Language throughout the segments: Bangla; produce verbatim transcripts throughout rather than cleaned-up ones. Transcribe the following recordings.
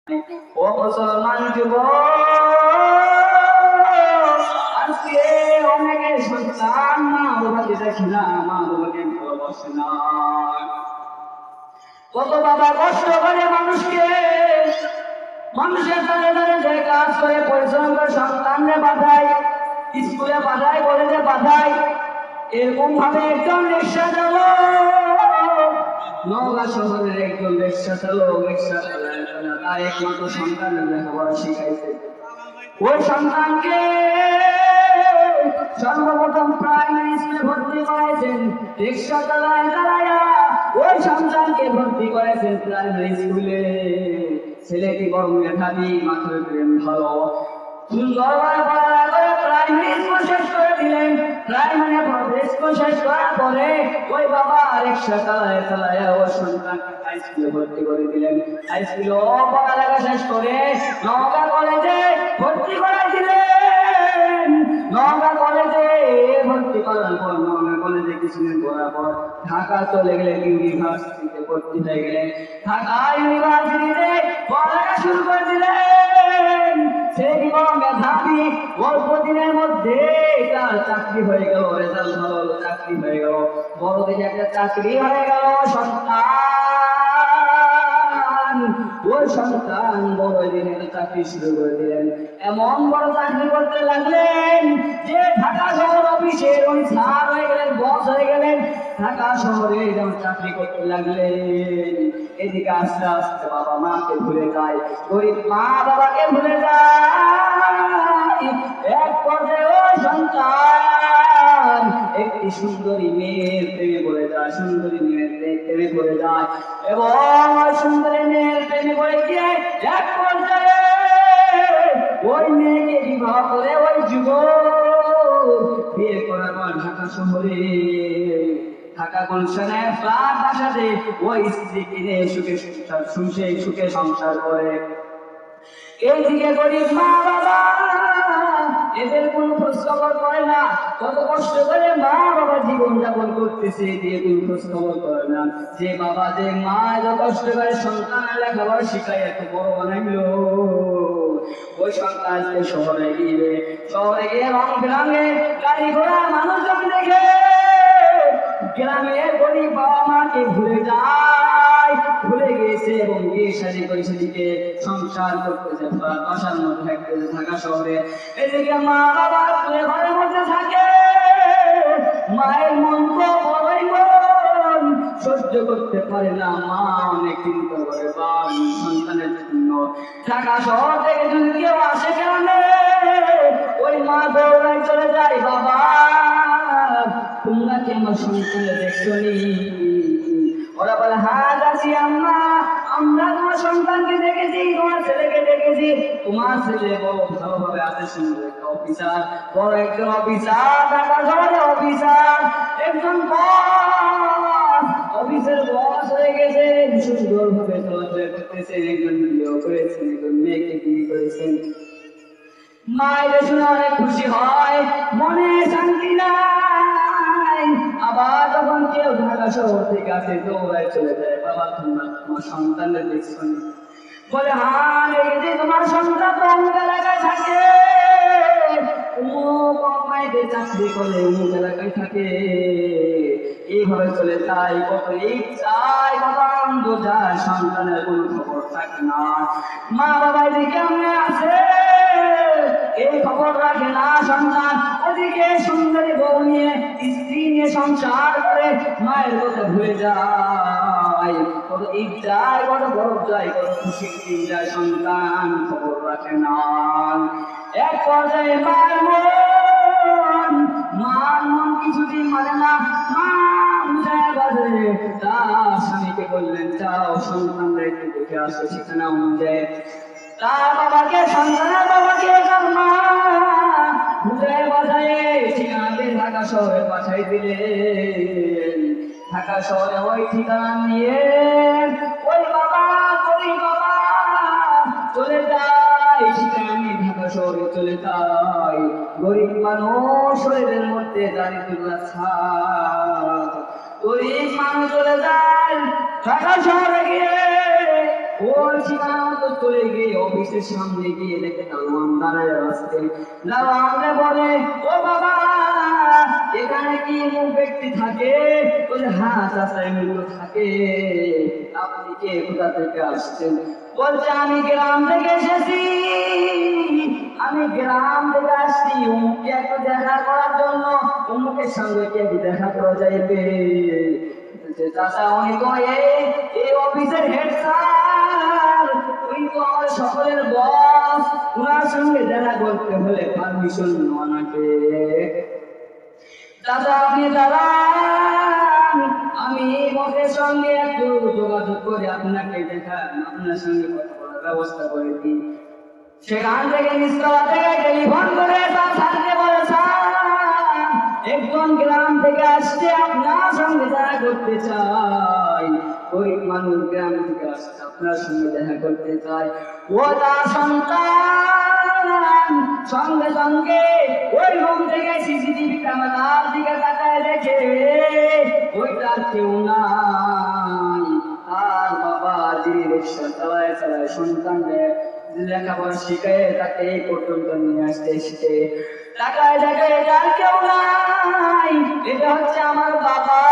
ও মুসলমান যুবক, আজকে অনেকের সন্তান মা বাবাকে দেখে না, মা বাবাকে ভালোবাসে না। কত বাবা কষ্ট করে মানুষকে, মানুষের দ্বারে দ্বারে যে কাজ করে পরিশ্রম করে সন্তানকে পাঠায়, স্কুলে পাঠায়, কলেজে পাঠায়। এরকম ভাবে একজন রিক্সা চালক, নওগাঁ শহরের একজন রিক্সা চালক রিক্সা চালায় তার একমাত্র সন্তানের লেখাপড়া শিখাইছে। ওই সন্তানকে সর্বপ্রথম প্রাইমারি স্কুলে ভর্তি করেছেন, রিক্সা চালায় চালায়া ওই সন্তানকে ভর্তি করেছেন প্রাইমারি স্কুলে। ছেলেটি বড় মেধাবী, মাথার ব্রেন ভালো, সুন্দরভাবে পড়ালেখা করে প্রাইমারি স্কুল শেষ করে দিলেন। প্রাইমারি স্কুল শেষ করার পরে ওই বাবা রিক্সা চালায় চালায় ওই সন্তানকে হাই স্কুলে ভর্তি করে দিলেন। হাই স্কুলে ও পড়ালেখা শেষ করে নওগাঁ কলেজে ভর্তি করে দিলেন। নওগাঁ কলেজে ভর্তি করার পর নওগাঁ কলেজে কিছুদিন পড়ার পর ঢাকা চলে গেলেন, ইউনিভার্সিটিতে ভর্তি হয়ে গেলেন। ঢাকা ইউনিভার্সিটিতে পড়ালেখা শুরু করে দিলেন। সেই বড় মেধাবী, অল্প দিনের মধ্যে তার চাকরি হয়ে গেল, রেজাল্ট ভালো হলো, চাকরি হয়ে গেল, বড় দেখে একটা চাকরি হয়ে গেল। সন্তান, ওই সন্তান বড় দিনে চাকরি শুরু করে দিলেন। এমন বড় চাকরি করতে লাগলেন যে ঢাকা শহর অফিসে উনি স্যার হয়ে গেলেন, বস হয়ে গেলেন। ঢাকা শহরে যেমন চাকরি করতে লাগলেন, এদিকে আস্তে আস্তে বাবা মাকে ভুলে যায়, গরিব মা বাবাকে ভুলে যায়। এক পর্যায়ে ওই সন্তান একটি সুন্দরী মেয়ের প্রেমে পড়ে যায়, সুন্দরী মেয়ের প্রেমে পড়ে যায় এবং ওই সুন্দরী মেয়ের প্রেমে পড়ে গিয়ে এক পর্যায়ে ওই মেয়েকে বিবাহ করে ওই যুবক বিয়ে করার পর ঢাকা শহরে ঢাকা গুলশানে ফ্ল্যাট বাসাতে ওই স্ত্রী কিনে সুখে সংসার সুখে সুখে সংসার করে। এইদিকে গরিব মা বাবা এদের কোনো খোঁজ খবর করে না, কত কষ্ট করে মা বাবা জীবন যাপন করতেছে, দিয়ে কোনো খোঁজ খবর করে না। যে বাবা যে মা এত কষ্ট করে সন্তানের লেখাপড়া শিখায় এত বড় বানাইলো, ওই সন্তানকে শহরে গিয়ে শহরে গিয়ে রং বেরঙে গাড়ি ঘোড়া মানুষজন দেখে গ্রামের গরিব বাবা মাকে ভুলে যায়, ভুলে গিয়েছে এবং বিয়ে শাদী করে সেদিকে সংসার করতেছে, বাসার মধ্যে থাকতেছে ঢাকা শহরে। এদিকে মা বাবা ঘরের মধ্যে থাকে, মায়ের মন তো বড়ই মন সহ্য করতে পারে না। মা অনেক চিন্তা করে বা সন্তানের জন্য। ঢাকা শহর থেকে যদি কেউ আসে কেমনে, ওই মা দৌড়ায় চলে যায়, বাবা তোমরা কি আমার সন্তানের দেখছো নি? ওরা বলে হ্যাঁ যাচ্ছি আম্মা, আমরা তোমার সন্তানকে দেখেছি, তোমার ছেলেকে দেখেছি, তোমার ছেলে বড় ভালোভাবে আছে, সুন্দর একটা অফিসার, বড় একজন অফিসার, ঢাকা শহরে অফিসার, একজন বস, অফিসের বস হয়ে গেছে, সুন্দর ভাবে চলাফেরা করতেছেন, একজন বিয়ে করেছেন, একজন মেয়েকে বিয়ে করেছেন। মায়ের শুনে অনেক খুশি হয়, মনে শান্তি নাই। আবার যখন কেউ ঢাকা শহর থেকে আসে দৌড়ায় চলে যায়, বাবা তোমরা তোমার সন্তানের দেখছো? বলে হ্যাঁ দেখেছি, তোমার সন্তান তো অমুক এলাকায় থাকে, অমুক কোম্পানিতে চাকরি করে, অমুক এলাকায় থাকে। এইভাবে চলে যায়, কত ঈদ যায়, কত আনন্দ যায়, সন্তানের কোনো খবর থাকে না। মা বাবা এদিকে কেমনে আছে এই খবর রাখে না সন্তান। ওদিকে সুন্দরী বউ নিয়ে, স্ত্রী নিয়ে সংসার করে মায়ের কথা ভুলে যায়, কত ঈদ যায়, কত গরব যায়, কত খুশি দিন যায়, সন্তান খবর রাখে না। এক পর্যায়ে মায়ের মন মার মন কিছুদিন মানে না, মা উজায় বাজে তার স্বামীকে বললেন যাও সন্তানরা একটু দেখে আসো ঠিকানা অনুযায়ী। তার বাবাকে, সন্তানের বাবাকে তার মা উজায় বাজায় ঠিকানাতে ঢাকা শহরে পাঠাই দিলেন। ঢাকা শহরে ওই ঠিকানা নিয়ে ওই বাবা ওই বাবা চলে যায়, ঠিকানা নিয়ে ঢাকা শহরে চলে যায়। গরিব মানুষ শরীরের মধ্যে দারিদ্রতা ছাপ, গরিব মানুষ চলে যায় ঢাকা শহরে গিয়ে ওই ঠিকানা মতো চলে গিয়ে অফিসের সামনে গিয়ে দেখে দারোয়ান দাঁড়ায় আসছে। দারোয়ানকে বলে, ও বাবা, এখানে কি এমন ব্যক্তি থাকে? বলে, হ্যাঁ চাচা, এমন থাকে। আপনি কে, কোথা থেকে আসছেন? বলছে, আমি গ্রাম থেকে এসেছি, আমি গ্রাম থেকে আসছি অমুককে একটু দেখা করার জন্য। অমুকের সঙ্গে কি একটু দেখা করা যাইবে? চাচা, উনি তো এই অফিসের হেড স্যার, উনি তো আমাদের সকলের বস, ওনার সঙ্গে দেখা করতে হলে পারমিশন নেওয়া লাগে। চাচা, আপনি দাঁড়ান, আমি বসের সঙ্গে একটু যোগাযোগ করে আপনাকে দেখা, আপনার সঙ্গে কথা বলার ব্যবস্থা করে দিই। সেখান থেকে নিচতলা থেকে টেলিফোন করে তার স্যারকে বলে, স্যার, একজন গ্রাম থেকে আসছে, আপনার সঙ্গে দেখা করতে চাই। গরিব মানুষ গ্রাম থেকে আসছে, আপনার সঙ্গে দেখা করতে চাই। ও তার সন্তান সঙ্গে সঙ্গে ওই রুম থেকে সিসিটিভি ক্যামেরার দিকে তাকায় দেখে ওইটার কেউ নাই। আর বাবা যিনি রিক্সা চালায় চালায় সন্তানকে লেখাপড়া শিখে তাকে এই পর্যন্ত নিয়ে আসতে শিখে তাকায় দেখে তার কেউ নাই। এটা হচ্ছে আমার বাবা,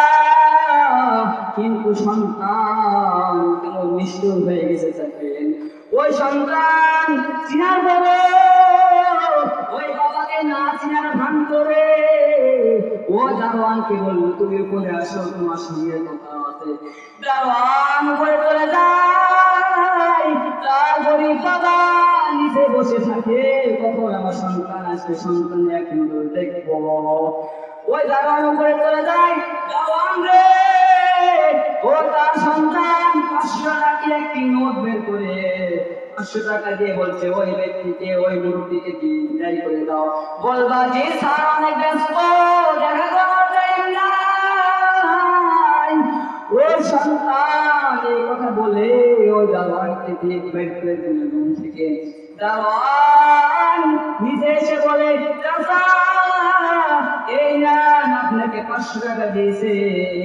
কিন্তু সন্তান কেমন নিষ্ঠুর হয়ে গেছে থাকেন। ওই সন্তান চিনার বড়, ওই বাবাকে না চিনার ভান করে ও দারোয়ানকে বললো, তুমি উপরে আসো, তোমার সঙ্গে কথা আছে। দারোয়ান উপরে চলে যায়, তার গরিব বাবা নিচে বসে থাকে, কখন আমার সন্তান আসবে, সন্তান এক নজর দেখবো। ওই দারোয়ান উপরে চলে যায়, দারোয়ান রে, ও তার সন্তান পাঁচশো টাকা একটি নোট বের করে পাঁচশো টাকা দিয়ে বলছে, ওই ব্যক্তিকে, ওই মুরব্বীকে বিদায় করে দাও। বলবা যে স্যার অনেক ব্যস্ত, দেখা করার টাইম নাই। ওই সন্তান এই কথা বলে ওই দারোয়ানকে দিয়ে বের করে দিল রুম থেকে। দারোয়ান নিজে এসে বলে, চাচা, এই না আপনাকে পাঁচশো টাকা দিয়েছে।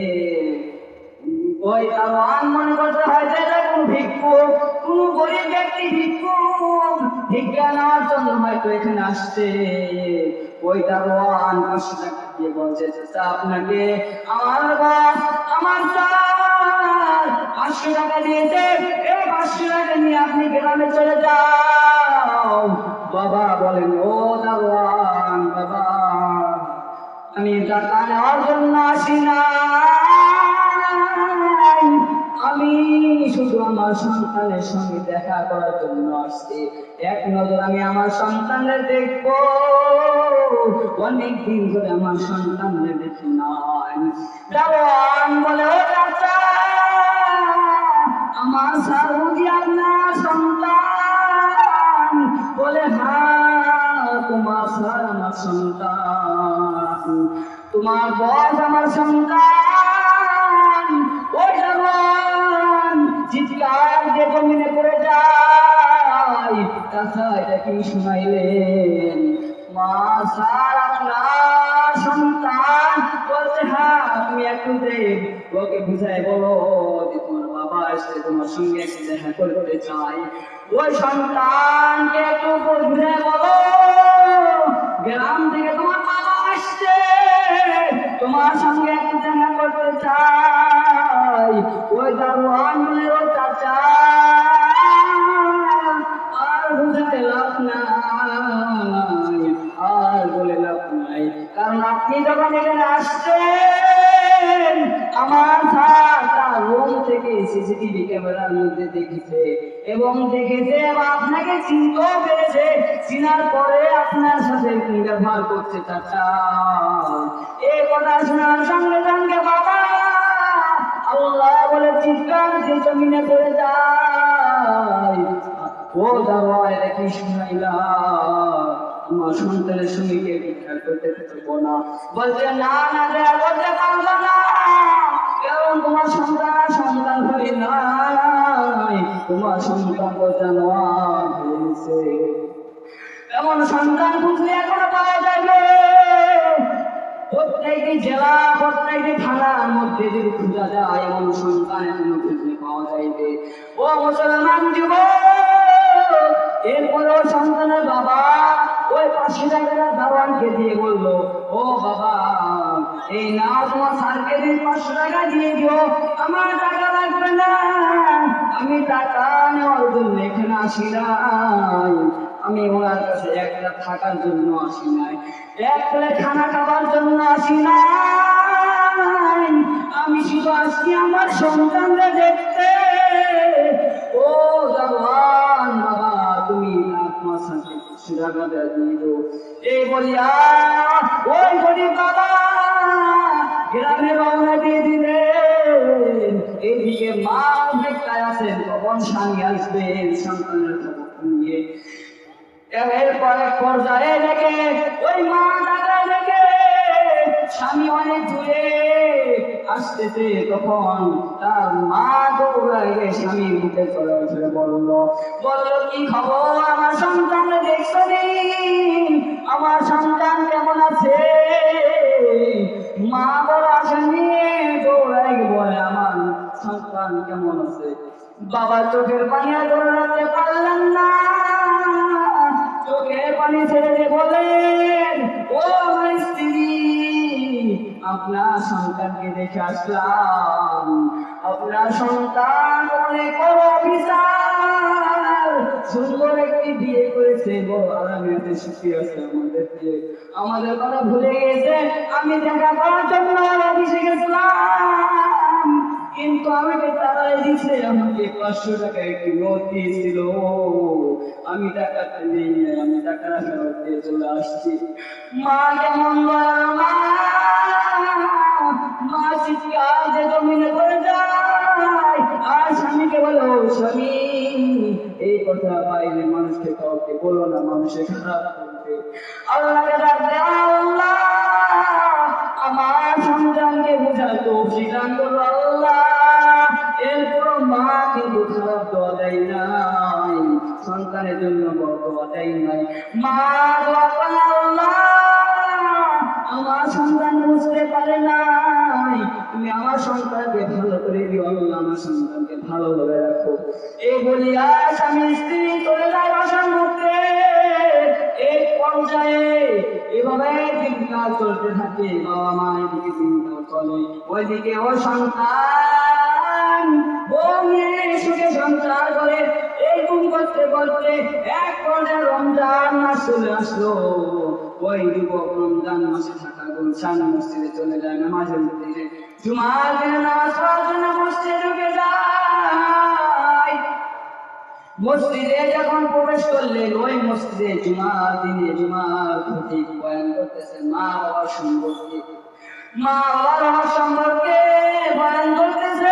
ওই দারোয়ান মনে করতে হয় যে কোন ভিক্ষুক, কোন গরিব ব্যক্তি ভিক্ষুক ভিক্ষা নেওয়ার জন্য হয়তো এখানে আসছে। ওই দারোয়ান পাঁচশো টাকা দিয়ে বলছে, চাচা, আপনাকে আমার বস, আমার স্যার পাঁচশো টাকা দিয়েছে, এই পাঁচশো টাকা নিয়ে আপনি গ্রামে চলে যাও। বাবা বলেন, ও দারোয়ান বাবা, আমি টাকা নেওয়ার জন্য আসি না, আমি শুধু আমার সন্তানের সঙ্গে দেখা করার জন্য আসছি। এক নজর আমি আমার সন্তানের দেখবো, অনেকদিন ধরে আমার সন্তানের দেখি নাই। দারোয়ান বলে, ও চাচা, আমার স্যার বুঝি আপনার সন্তান? বলে, হ্যাঁ, তোমার স্যার আমার সন্তান, তোমার বস আমার সন্তান। ওই দারোয়ান চিৎকার দিয়ে জমিনে পড়ে যায়, চাচা এটা কি শুনাইলেন? মা, স্যার আপনার সন্তান? বলছে, হ্যাঁ, তুমি একটু দেখ, ওকে বুঝাই বলো যে তোমার বাবা এসে তোমার সঙ্গে একটু দেখা করতে চাই। ওই সন্তানকে একটু বুঝাই বলো, গ্রাম থেকে তোমার বাবা আসছে, তোমার সঙ্গে একটু দেখা করতে চাই। ওই দারোয়ান বলে, ও চাচা, আর বুঝাতে লাভ নাই, আর বলে লাভ নাই, কারণ আপনি যখন এখানে আসছেন, আমার স্যার তার রুম থেকে সিসিটিভি ক্যামেরার মধ্যে দেখেছে এবং দেখেছে এবং আপনাকে চিনতেও পেরেছে। চিনার পরে আপনার সাথে ব্যবহার করছে। চাচা, এই কথা শোনার সঙ্গে সঙ্গে বাবা আল্লাহ বলে চিৎকার দিয়ে জমিনে পড়ে যায়। ও দারোয়ান, এটা কি শুনাইলা? আমার সন্তানের সঙ্গে কে ভিক্ষা করতে পারবো না? বলছে, না না, দেয়া করতে পারবো না, কারণ তোমার সন্তান সন্তান হয়ে নাই, তোমার সন্তান জানোয়ার হয়েছে। এমন সন্তান খুঁজলে এখনো পাওয়া যাবে। প্রত্যেকটি জেলা, প্রত্যেকটি থানার মধ্যে যদি খোঁজা যায়, এমন সন্তান এখনো খুঁজলে পাওয়া যাইবে। ও মুসলমান যুবক, এরপরেও সন্তানের বাবা ওই পাঁচশো টাকার দারোয়ানকে দিয়ে বললো, ও বাবা, এই না তোমার স্যারকে দিয়ে পাঁচশো টাকা দিয়ে দিও, আমার টাকা লাগবে না, আমি টাকা নেওয়ার জন্য এখানে আসি নাই, আমি ওনার কাছে একটা থাকার জন্য আসি নাই, এক প্লেট খানা খাবার জন্য আসি নাই, আমি শুধু আসছি আমার সন্তানরা দেখতে। ও দারোয়ান বাবা, তুমি আপনার সাথে সুরাগাটা দিয়ে দো। এই বলিয়া ওই গরিব বাবা গ্রামে রওনা দিয়ে দিলেন। এইদিকে মা অপেক্ষায় আছেন কখন স্বামী আসবেন সন্তানের খবর নিয়ে। এরপর এক পর্যায়ে দেখে ওই মা টাকা দেখে স্বামী অনেক দূরে আসতেছে, তখন তার মা দৌড়াইয়ে স্বামীর মুখে চলে উঠে বলল, বলল কি খবর, আমার সন্তান দেখছো নি, আমার সন্তান কেমন আছে? মা বড় আসেনি, দৌড়াই বলে আমার সন্তান কেমন আছে। বাবা চোখের পানি দৌড়াতে পারলেন না, চোখের পানি ছেড়ে দিয়ে বলেন, ও আমার স্ত্রী, আপনার সন্তানকে দেখে আসলাম, আপনার সন্তান অনেক বড় অফিসার, সুন্দর একটি বিয়ে করেছে, বড় আরামে আছে, সুখী আছে, আমাদেরকে আমাদের কথা ভুলে গেছে। আমি দেখা করার জন্য অফিসে গেছিলাম, কিন্তু আমাকে তারাই দিচ্ছে, আমাকে পাঁচশো টাকা একটি নোট দিয়েছিল, আমি টাকাটা নেই, আমি টাকাটা ফেরত দিয়ে চলে আসছি। মা কেমন মা মা চিৎকার যে জমিনে পড়ে যায়, আর স্বামীকে বলো, স্বামী এই কথা বাইরে মানুষকে কাউকে বলো না, মানুষের খারাপ করবে। আল্লাহকে ডাকতে, আল্লাহ আমার সন্তানকে বোঝার তৌফিক দান করো আল্লাহ। এরপর মা কিন্তু খারাপ দোয়া দেয় নাই, সন্তানের জন্য বড় দোয়া দেয় নাই, মা দোয়া করে, আল্লাহ আমার সন্তান বুঝতে পারে নাই, তুমি আমার সন্তানকে ভালো করে দিও আল্লাহ, আমার সন্তানকে ভালোভাবে রাখো। এই বলিয়া স্বামী স্ত্রী চলে যায় বাসার মধ্যে। এক পর্যায়ে এভাবে দিনকাল চলতে থাকে, বাবা মা এদিকে দিনকাল চলে, ওইদিকে ও সন্তান বউ নিয়ে সুখে সংসার করে। এইরকম করতে করতে এক পর্যায়ে রমজান মাস চলে আসলো। ওই যুবক রমজান মাসে থাকা গুলশান মসজিদে চলে যায়, নামাজের মধ্যে জুমার দিনে নামাজ পড়ার জন্য মসজিদে ঢুকে যায়। মসজিদে যখন প্রবেশ করলেন, ওই মসজিদে জুমার দিনে জুমার খতিব বয়ান করতেছে মা বাবার সম্পর্কে, মা বাবার সম্পর্কে বয়ান করতেছে।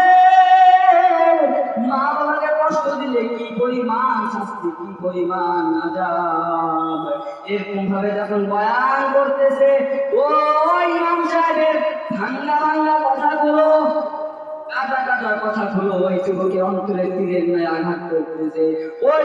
মা বাবাকে কষ্ট দিলে কি পরিমাণ শাস্তি, কি পরিমাণ আযাব, এরকম ভাবে যখন বয়ান করতেছে, ওই ইমাম সাহেবের ভাঙ্গা ভাঙ্গা কথাগুলো, কাটা কাটা কথাগুলো ওই যুবকের অন্তরে তীরের ন্যায় আঘাত করতেছে। ওই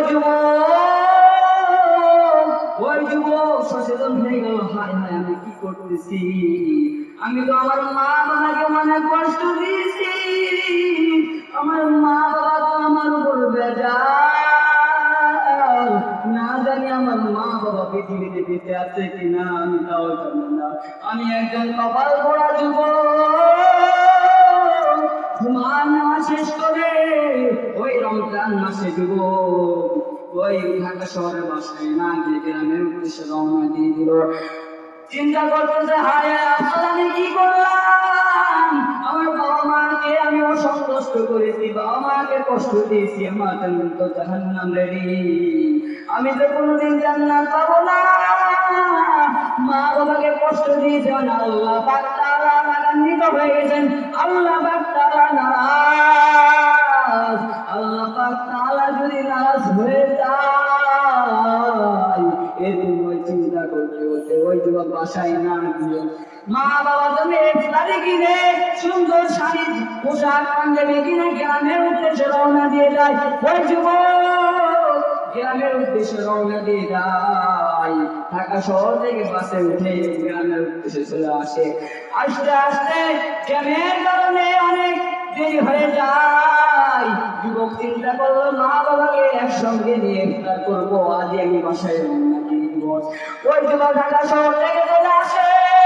যুবক ওই যুবক সচেতন হয়ে গেল, হায় হায় আমি কি করতেছি, আমি তো আমার মা বাবাকে অনেক কষ্ট দিয়েছি, আমার মা বাবা তো আমার উপর বেজার, না জানি আমার মা বাবা পৃথিবীতে বেঁচে আছে কিনা আমি তাও জানি না, আমি একজন কপাল পোড়া যুবক। জুমার নামাজ শেষ করে ওই রমজান মাসে যুবক ওই ঢাকা শহরের বাসায় না গিয়ে গ্রামের উদ্দেশ্যে রওনা দিয়ে দিল। চিন্তা করতেছে, হায় আসলে আমি কি করলাম, আমার বাবা মাকে আমি অসন্তুষ্ট করেছি, বাবা মাকে কষ্ট দিয়েছি, আমার তো জাহান্নাম রেডি, আমি তো কোনোদিন জান্নাত পাবো না, মা বাবাকে কষ্ট দিয়েছেন, আল্লাহ পাক তাআলা রাগান্বিত হয়ে গেছেন, আল্লাহ পাক তাআলা নারাজ, আল্লাহ পাক তাআলা যদি নারাজ হয়ে যায়, এরকম ওই চিন্তা করতে করতে ওই যুবক বাসায় না গিয়ে মা বাবা তুমি ইফতারি কিনে সুন্দর শাড়ি পোশাক পাঞ্জাবি কিনে গ্রামের উদ্দেশ্যে রওনা দিয়ে যায়। ওই যুবক গ্রামের উদ্দেশ্যে রওনা দিয়ে যায়, ঢাকা শহর থেকে বাসে উঠে গ্রামের উদ্দেশ্যে চলে আসে। আস্তে আস্তে জ্যামের কারণে অনেক দেরি হয়ে যায়, যায়। যুবক চিন্তা করলো মা বাবাকে একসঙ্গে নিয়ে ইফতার করবো, আজ আমি বাসায় রওনা দিয়ে দিব। ওই যুবক ঢাকা শহর থেকে চলে আসে,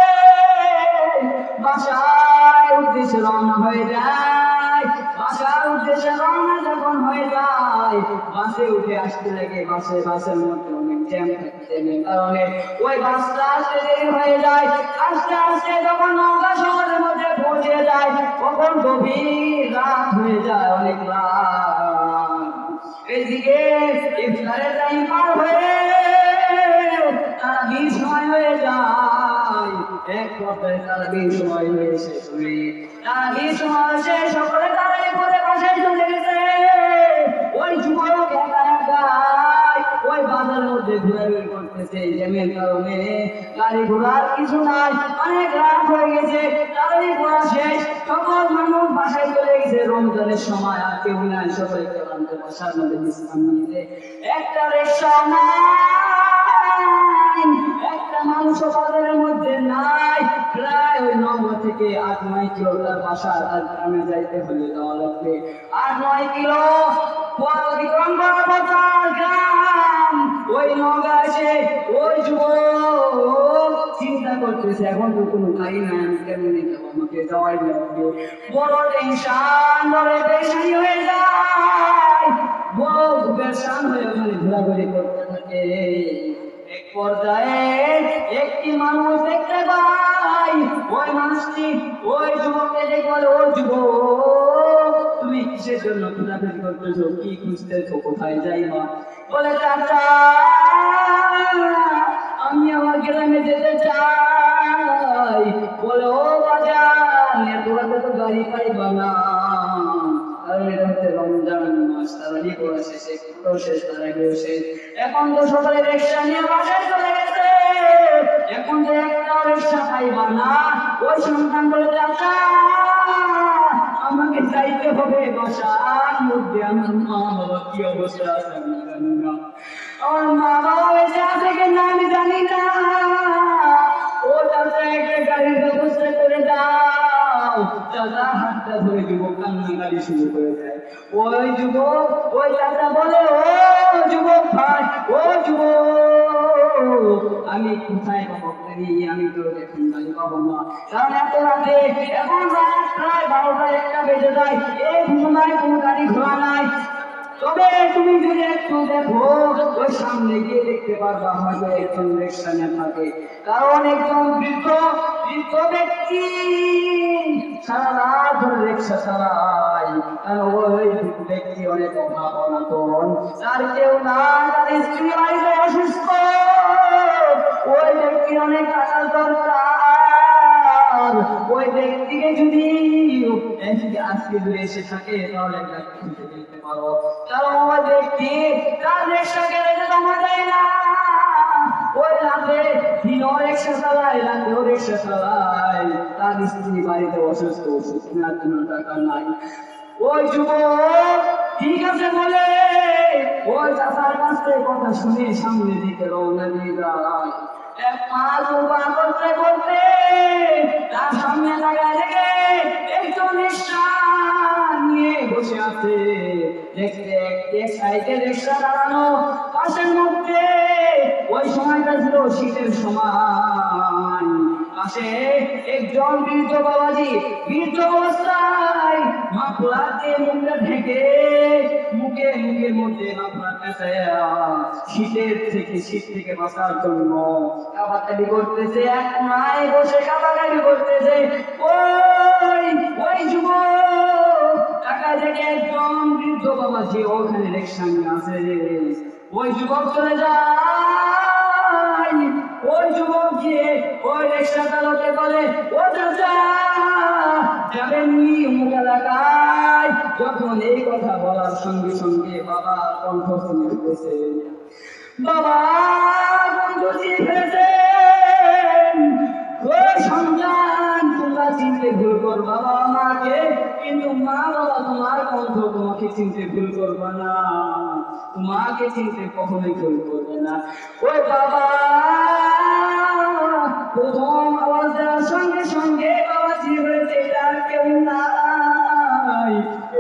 বাসায় উদ্দেশ্যে রওনা হয়ে যায়। বাসার উদ্দেশ্যে রওনা যখন হয়ে যায়, বাসে উঠে আসতে লাগে। বাসে বাসের মধ্যে অনেক জ্যাম থাকতে কারণে ওই বাসটা আসতে দেরি হয়ে যায়। আস্তে আস্তে যখন নওগাঁ শহরের মধ্যে পৌঁছে যায়, তখন গভীর রাত হয়ে যায়, অনেক রাত। এদিকে ইফতারের টাইম পার হয়ে তারাবির সময় হয়ে যায়। এক পর্যায়ে তারাবির সময় হয়ে শেষ হয়ে তারাবির সময় শেষ সকলে তারাবি পড়ে বাসায় চলে গেছে। ওই যুবক একা একাই ওই বাজারের মধ্যে ঘোরাঘুরি করতেছে, জ্যামের কারণে গাড়ি ঘোড়ার কিছু নাই, অনেক রাত হয়ে গেছে। তারাবি পড়া শেষ, সকল মানুষ বাসায় চলে গেছে। রমজানের সময় আর কেউ নাই, সকলে ক্লান্ত বাসার মধ্যে বিশ্রাম নিয়েছে। একটা রিকশা নাই, একটা মানুষ বাজারের মধ্যে নাই। প্রায় ওই নওগাঁ থেকে আট নয় কিলো তার বাসা, তার গ্রামে যাইতে হলে যাওয়া লাগবে আট নয় কিলো অতিক্রম করার পর তার গ্রাম। ওই নওগাঁ এসে ওই যুবক চিন্তা করতেছে, এখন তো কোনো গাড়ি নাই, আমি কেমনি যাবো, আমাকে যাওয়াই লাগবে। বড় টেনশন, বড় পেরেশানি হয়ে যায়। বড় পেরেশান হয়ে ওখানে ঘোরাঘুরি করতে থাকে। এক পর্যায়ে একটি মানুষ দেখতে পাই, ওই মানুষটি ওই যুবককে দেখে বলে, ও যুবক, তুমি কিসের জন্য ঘোরাঘুরি করতেছো, কি খুঁজতেছো, কোথায় যাইবা? বলে, চাচা আমি আমার গ্রামে যেতে চাই। বলে, ও বাজার তোরা তো গাড়ি পাইবা না, কারণ এটা হচ্ছে রমজান মাস, তারাবি পড়া শেষে শেষ, তারাবিও শেষ। এখন তো সকালে রিকশা নিয়ে বাসায় চলে গেছে, এখন তো একটা রিকশা পাইবা না। ওই সন্তান বলে, চাচা আমাকে যাইতে হবে বাসার মধ্যে, আমার মা বাবা কি অবস্থা আছে আমি জানি না, আমার মা বাবা বেঁচে আছে কিনা আমি জানি না। ও চাচা একটা গাড়ির ব্যবস্থা করে দাও। চাচা হাতটা ধরে যুবক কান্নাকাটি শুরু করে দেয়। ওই যুবক ওই চাচা বলে, ও যুবক ভাই, ও যুবক, আমি কোথায় পাবো গাড়ি, আমি তো এখন গাড়ি পাবো না, কারণ এত রাতে, এখন রাত প্রায় বারোটা একটা বেজে যায়, এই ঘুমায় কোনো গাড়ি ঘোড়া নাই। তবে তুমি যদি একটু দেখো, ওই সামনে গিয়ে দেখতে পারবা হয়তো একজন রিকশা নিয়ে থাকে, কারণ একজন বৃদ্ধ বৃদ্ধ ব্যক্তি সারা রাত ধরে রিকশা চালায়। কারণ ওই ব্যক্তি অনেক অভাব অনাটন, তার কেউ না, তার স্ত্রী বাড়িতে অসুস্থ, ওই ব্যক্তির অনেক টাকার দরকার। ওই ব্যক্তিকে যদি আজকে যদি এসে থাকে তাহলে দিতে পারো, কারণ ওই ব্যক্তি তার রিকশাকে রেখে জমা দেয় না। ওই রাতে দিনও রিকশা চালায়, রাতেও রিকশা চালায়, তার স্ত্রী বাড়িতে অসুস্থ, ওষুধ কেনার জন্য টাকা নাই। ওই যুবক ঠিক আছে বলে ওই চাচার কাছ থেকে কথা শুনে সামনে দিকে রওনা দিয়ে যায়। এক মাস উপায় করতে করতে তার সামনে লাগায় রেখে একজন রিকশা নিয়ে বসে আছে। দেখতে দেখতে সাইডে রিকশা দাঁড়ানো, পাশের মধ্যে ওই সময়টা ছিল শীতের সময়, পাশে একজন বৃদ্ধ বাবাজি বৃদ্ধ অবস্থায় মাফলার দিয়ে মুখটা ঢেকে, মুখে মুখের মধ্যে মাফলার পেঁচাইয়া শীতের থেকে শীত থেকে বাঁচার জন্য কাবাকাবি করতেছে, এক মায় বসে কাবাকাবি করতেছে। ওই ওই যুবক টাকা থেকে একজন বৃদ্ধ বাবাজি ওখানে রিকশা নিয়ে আসে, ওই যুবক চলে যায়। ওই যুবক গিয়ে ওই রিকশা চালকে বলে, ও চাচা যাবেন নি অমুক এলাকায়? যখন এই কথা বলার সঙ্গে সঙ্গে বাবা কণ্ঠ শুনে উঠেছে, বাবা কণ্ঠ দিয়ে ফেলেছেন, ওই সন্তান তোমরা চিনতে ভুল কর বাবা আমাকে, কিন্তু মা বাবা তোমার কণ্ঠ তোমাকে চিনতে ভুল করবা না, তোমাকে চিনতে কখনোই ভুল করবে না। ওই বাবা প্রথম আওয়াজ দেওয়ার সঙ্গে সঙ্গে বাবা চিনে হয়েছে, তার কেউ নাই,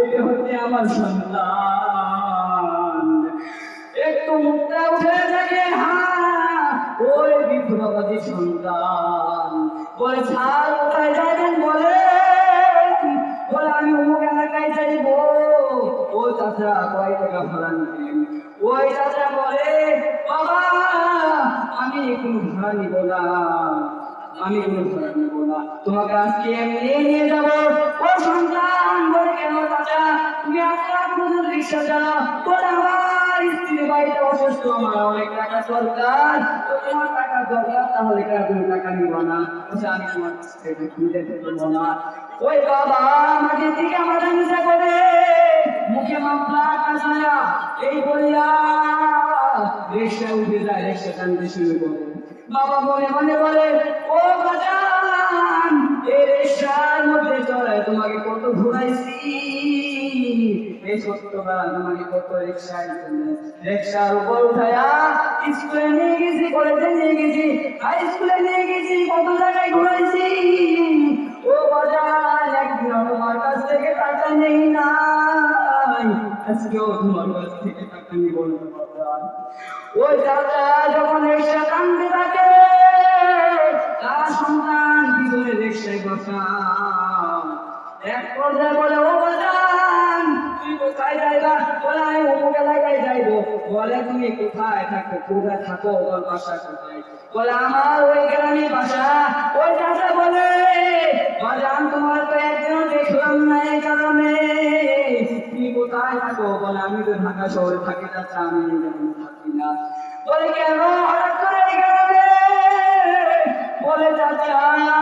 এটা হচ্ছে আমার সন্তান। একটু মুখটা উঠে থাকে, হ্যাঁ ওই বৃদ্ধ বাবাজির সন্তান। বলে স্যার কোথায় যাবেন বলে? বলে আমি অমুক এলাকায় যাইবো। ও চাচা কয় টাকা ভাড়া নিবেন? ওই চাচা বলে বাবা আমি কোনো ভাড়া নিব না, আমি কোনো ভাড়া নিব না, তোমাকে আজকে এমনি নিয়ে যাবো। ও সন্তান বলে কেন চাচা তুমি আপনার কোনো রিক্সা চালাও? বলে আমার স্ত্রী বাড়িতে অসুস্থ, আমার অনেক টাকা দরকার, তো তোমার টাকা দরকার, তাহলে তুমি টাকা নিব না? বলছে আমি তোমার নিতে পারবো না। ওই বাবা আমাকে দিকে আমাদের নিচে করে মুখে মামলা কাঁচায়া এই বলিয়া রিক্সা উঠে যায়, রিক্সা টানতে শুরু করে। বাবা মনে মনে বলে ও বাজান এই রিক্সার মধ্যে চড়ায় তোমাকে কত ঘুরাইছি, এই ছোট্টবেলা তোমাকে কত রিক্সায় রিক্সার উপর উঠায়া স্কুলে নিয়ে গেছি, কলেজে নিয়ে গেছি, হাই স্কুলে নিয়ে গেছি, কত জায়গায় ঘুরাইছি। ও বাজান একদিন তোমার কাছ থেকে টাকা নেই নাই, আজকেও তোমার কাছ থেকে টাকা নিব না বাজান। ওই চাচা যখন রিক্সা টানতে থাকে তার সন্তান পিছনে রিক্সায় বসা। এক পর্যায়ে বলে ও বাজান তুই কোথায় যাইবা? বলে আমি অমুক এলাকায় যাইবো। বলে তুমি কোথায় থাকো? কোথায় থাকো? ওর বাসা কোথায়? বলে আমার ওই গ্রামে বাসা। ওই চাচা বলে বাজান তোমার তো একদিন দেখলাম না এই কারণে, তুমি কোথায় থাকো? বলে আমি তো ঢাকা শহরে থাকি চাচা, আমি থাকি না। বলে কেন হঠাৎ করে এই গ্রামে? বলে চাচা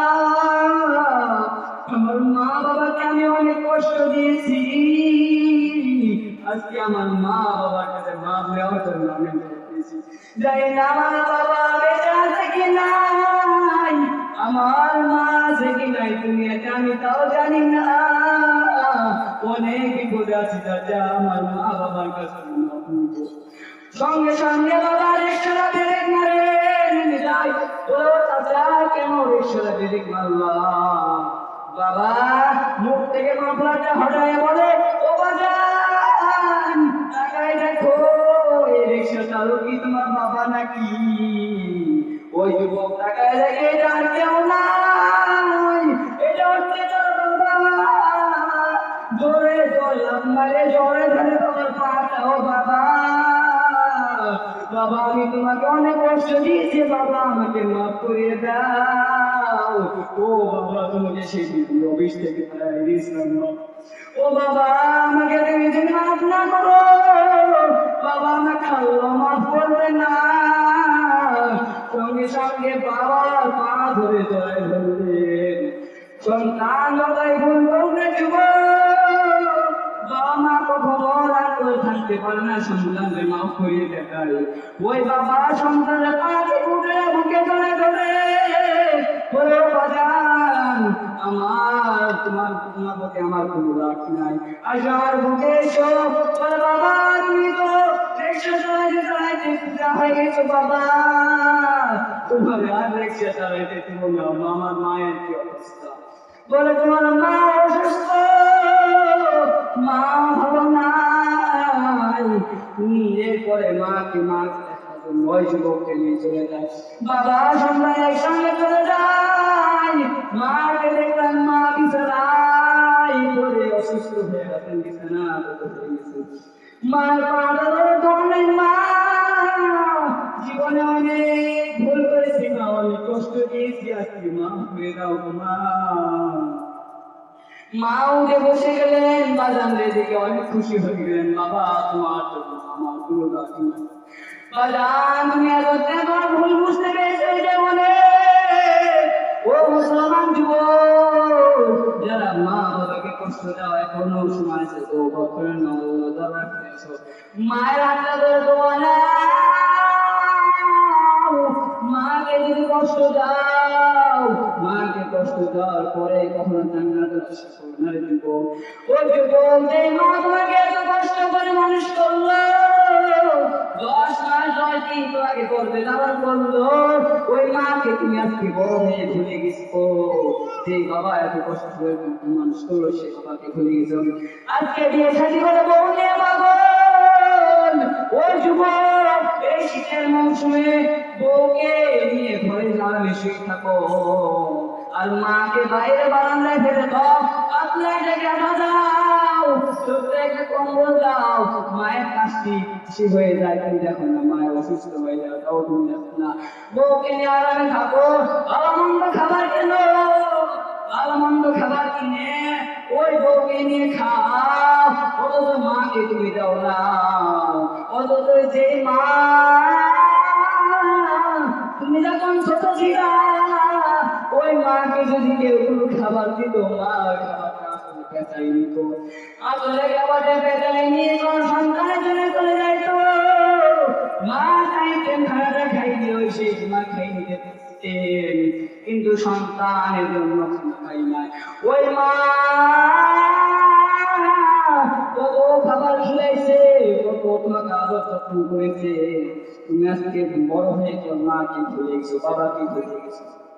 আমার মা বাবাকে আমি অনেক কষ্ট দিয়েছি, আজকে আমার মা বাবার কাছে মা হওয়ার জন্য আমি দেখতেছি, জানি না আমার বাবা বেঁচে আছে কি নাই, আমার মা আছে কি নাই দুনিয়াতে আমি তাও জানি না, অনেক বিপদে আছি চাচা, আমার মা বাবার কাছে সঙ্গে সঙ্গে বাবা রিক্সাটা ব্রেক মারে যায়। ও চাচা কেন রিক্সাটা ব্রেক মারলা? বাবা মুখ থেকে মাফলাটা হটায় বলে ও বাজান তাকায় দেখো এই রিক্সা চালক কি তোমার বাবা নাকি? ওই যুবক তাকায় দেখে এটা আর কেউ নাই, এটা হচ্ছে তোর বাবা। জোরে জোরে মারে জোরে ধরে তোমার পাটা। ও বাবা বাবা আমি তোমাকে অনেক কষ্ট দিয়েছি, বাবা আমাকে মাফ করিয়ে দাও। ও বাবা তোমাকে সেই অফিস থেকে দিয়েছিলাম, ও বাবা আমাকে তুমি যদি মাফ না করো, বাবা আমাকে আল্লাহ মাফ করবে না। সঙ্গে সঙ্গে বাবার পা ধরে জয় ধরলেন। সন্তান লড়াই ভুল করবে যুবক, বাবা মা কখনো রাগ করে থাকতে পারে না, সন্তানকে মাফ করিয়ে দেখায়। ওই বাবা সন্তানের পাশে উঠে বুকে ধরে ধরে বলে বাজান আমার তোমার তোমার প্রতি আমার কোনো রাগ নাই, আজ আমার বুকে এসো। বলে বাবা তুমি তো রিক্সা চালাইতে চালাইতে পূজা হয়ে গেছো বাবা, তোমার আর রিক্সা চালাইতে তুমি না, আমার মায়ের কি অবস্থা? বলে তোমার মা অসুস্থ, মা ভালো নাই। এরপরে মাকে মা ওই যুবককে নিয়ে চলে যায়। বাবা সন্তান একসঙ্গে চলে যায়। মাকে দেখলেন মা বিছানায় পড়ে অসুস্থ হয়ে গেছেন, বিছানা হয়ে গেছে। মার পাটা ধরে ধরলেন, মা জীবনে অনেক ভুল করেছি, মা অনেক কষ্ট দিয়েছি, আজকে মা হয়ে দাও মা। মা উঠে বসে গেলেন, বাজানদের দিকে অনেক খুশি হয়ে গেলেন। বাবা তোমার আমার কোনো দাগ নাই, বাজান তুমি এত তোমার ভুল বুঝতে পেরেছো জীবনে। ও মুসলমান যুবক যারা মা বাবাকে কষ্ট দাও এখনো সময় আছে, তো বকরের নজর রাখতেছো, মায়ের হাতটা ধরে তোমার মাকে যদি কষ্ট দাও, মাকে কষ্ট দেওয়ার পরে কখনো জান্নাতের আশা করো না রে যুবক। ও যুবক যে মা তোমাকে এত কষ্ট করে মানুষ করলো, দশ মাস কি তোমাকে করবে লালন করলো, ওই মাকে তুমি আজকে বড় হয়ে ভুলে গেছো। যে বাবা এত কষ্ট করে মানুষ করলো সে বাবাকে ভুলে গেছো। আজকে বিয়ে শাদী করে বউ নিয়ে পাগল। ওই যুবক এই শীতের মৌসুমে বউকে নিয়ে ঘরে জানালে শুয়ে থাকো, আর মাকে বাইরে বারান্দায় ফেলে দাও, পাতলায় ডেকে বাজাও, চোখে একটা কম্বল দাও। মায়ের কাশি সে হয়ে যায়, তুমি দেখো না, মায়ের অসুস্থ হয়ে যায়, তাও তুমি দেখো না। বউকে নিয়ে আরামে থাকো, ভালো মন্দ খাবার কেনো, ভালো মন্দ খাবার কিনে ওই বউকে নিয়ে খাও, অথচ মাকে তুমি দাও না। অথচ যে মা তুমি যখন ছোট ছিলা, ওই মাকে যদি কেউ কোনো খাবার দিত, মা খাবারটা আসলে পেঁচাই নিত, আসলে খাবারটা পেঁচাই নিয়ে কোন সন্তানের জন্য চলে যাইত। মা চাইতেন খানাটা খাইনি, ওই সেই মা খাই নিতে পারতেন, কিন্তু সন্তানের জন্য খানা খাই নাই। ওই মা কত খাবার খিলাইছে, কত তোমাকে আদর যত্ন করেছে, তুমি আজকে বড় হয়ে মাকে ভুলে গেছো, বাবাকে ভুলে গেছো।